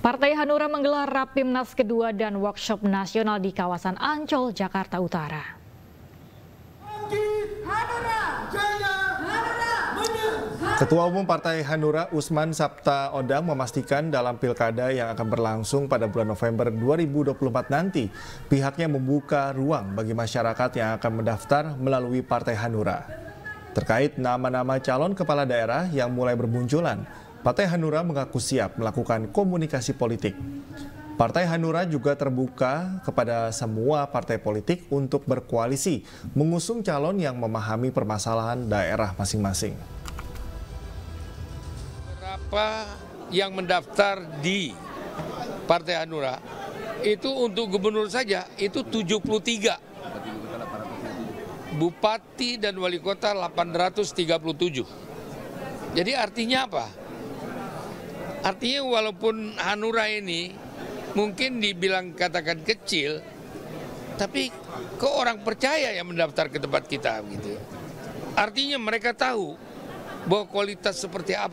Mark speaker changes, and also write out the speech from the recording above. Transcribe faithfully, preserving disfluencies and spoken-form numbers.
Speaker 1: Partai Hanura menggelar Rapimnas kedua dan workshop nasional di kawasan Ancol, Jakarta Utara.
Speaker 2: Ketua Umum Partai Hanura Usman Sabta Odang memastikan dalam pilkada yang akan berlangsung pada bulan November dua ribu dua puluh empat nanti, pihaknya membuka ruang bagi masyarakat yang akan mendaftar melalui Partai Hanura. Terkait nama-nama calon kepala daerah yang mulai bermunculan, Partai Hanura mengaku siap melakukan komunikasi politik. Partai Hanura juga terbuka kepada semua partai politik untuk berkoalisi, mengusung calon yang memahami permasalahan daerah masing-masing.
Speaker 3: Berapa yang mendaftar di Partai Hanura itu untuk gubernur saja itu tujuh puluh tiga. Bupati dan wali kota delapan ratus tiga puluh tujuh. Jadi artinya apa? Artinya walaupun Hanura ini mungkin dibilang katakan kecil, tapi kok orang percaya yang mendaftar ke tempat kita gitu. Artinya mereka tahu bahwa kualitas seperti apa